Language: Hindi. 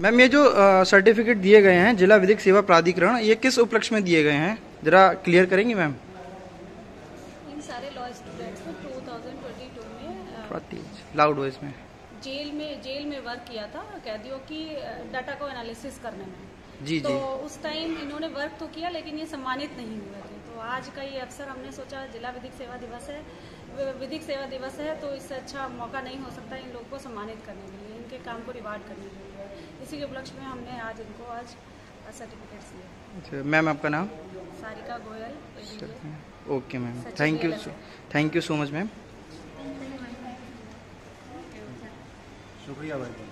मैम ये जो सर्टिफिकेट दिए गए हैं जिला विधिक सेवा प्राधिकरण, ये किस उपलक्ष्य में दिए गए हैं, जरा क्लियर करेंगी मैम? इन सारे लॉ स्टूडेंट्स को 2022 में लाउड वॉइस में जेल में वर्क किया था कैदियों की डाटा को एनालिसिस करने में। जी तो उस टाइम इन्होंने वर्क तो किया लेकिन ये सम्मानित नहीं हुए थे। तो आज का ये अवसर हमने सोचा जिला विधिक सेवा दिवस है, तो इससे अच्छा मौका नहीं हो सकता इन लोगों को सम्मानित करने के लिए, इनके काम को रिवार्ड करने के लिए। इसी के उपलक्ष्य में हमने आज इनको सर्टिफिकेट्स दिए। मैम आपका नाम? Sarika Goyal. Okay ma'am, thank you so much ma'am. शुक्रिया भाई।